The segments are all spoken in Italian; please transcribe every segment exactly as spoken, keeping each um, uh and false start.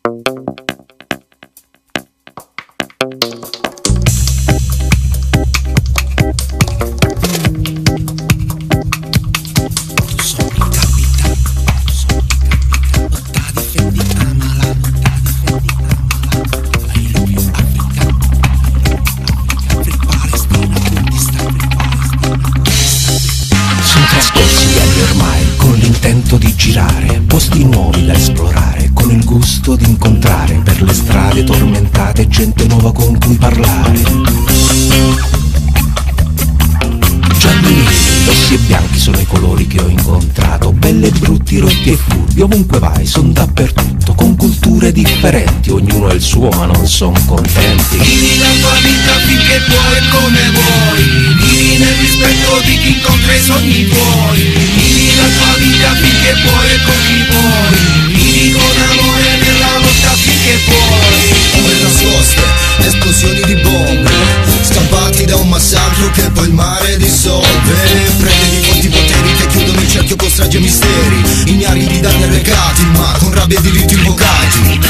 Di girare, posti nuovi da esplorare, con il gusto di incontrare per le strade tormentate gente nuova con cui parlare. Gialli, rossi e bianchi sono i colori che ho incontrato, belli e brutti, rotti e furbi, ovunque vai, son dappertutto, con culture differenti, ognuno ha il suo ma non son contenti. Vivi la tua vita finché puoi come vuoi, vivi nel rispetto di chi incontra i sogni tuoi, vivi la tua vita finché puoi e con chi vuoi, vivi con amore nella lotta finché puoi. Ore nascoste, esplosioni di bombe, scappati da un massacro che poi il mare dissolve, prede di forti poteri che chiudono il cerchio con stragi e misteri, ignari di danni arrecati, ma con rabbia e diritti invocati.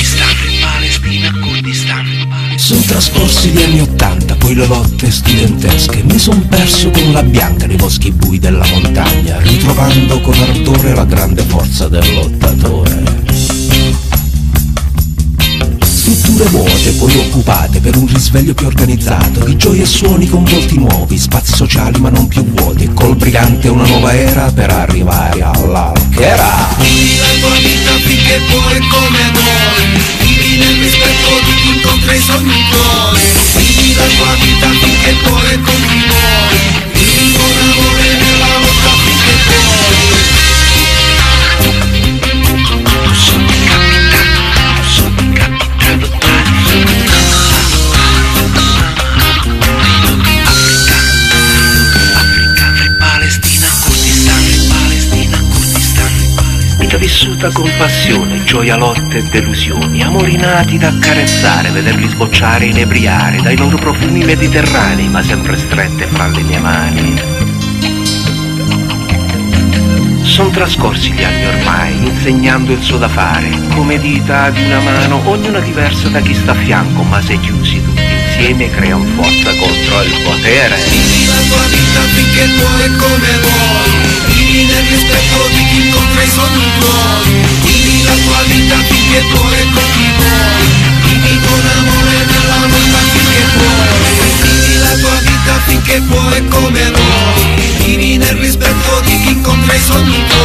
Sono trascorsi gli anni ottanta, poi le lotte studentesche, mi son perso con la bianca nei boschi bui della montagna, ritrovando con ardore la grande forza del lottatore. Strutture vuote, poi occupate per un risveglio più organizzato, di gioie e suoni con volti nuovi, spazi sociali ma non più vuoti, e col brigante una nuova era per arrivare all'alchera. Vivi la tua vita finché puoi come vuoi, vivi nel rispetto di chi incontra i sogni tuoi, vivi la tua vita finché puoi con chi vuoi, vivi con amore nella lotta finché puoi. Vissuta con passione, gioia, lotte e delusioni, amori nati da accarezzare, vederli sbocciare e inebriare, dai loro profumi mediterranei, ma sempre strette fra le mie mani. Son trascorsi gli anni ormai, insegnando il suo da fare, come dita di una mano, ognuna diversa da chi sta a fianco, ma se chiusi tutti insieme creano forza contro il potere. Vivi la tua vita finché puoi come vuoi, vivi nel rispetto di chi incontra i sogni tuoi, vivi la tua vita finché puoi con chi vuoi, vivi con amore nella lotta finché puoi, vivi la tua vita finché puoi come vuoi, vivi nel rispetto di chi incontra i sogni tuoi.